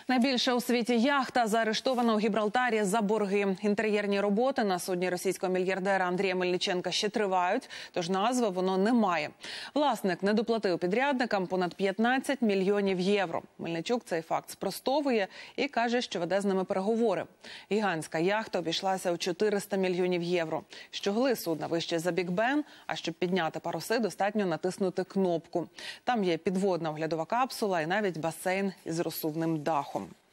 Найбільша у світі яхта заарештована у Гібралтарі за борги. Інтер'єрні роботи на судні російського мільярдера Андрія Мельниченка ще тривають, тож назви воно не має. Власник не доплатив підрядникам понад 15 мільйонів євро. Мельничук цей факт спростовує і каже, що веде з ними переговори. Гігантська яхта обійшлася у 400 мільйонів євро. Щогли судна вище за Біг Бен, а щоб підняти паруси, достатньо натиснути кнопку. Там є підводна оглядова капсула і навіть басейн із розсувним дахом.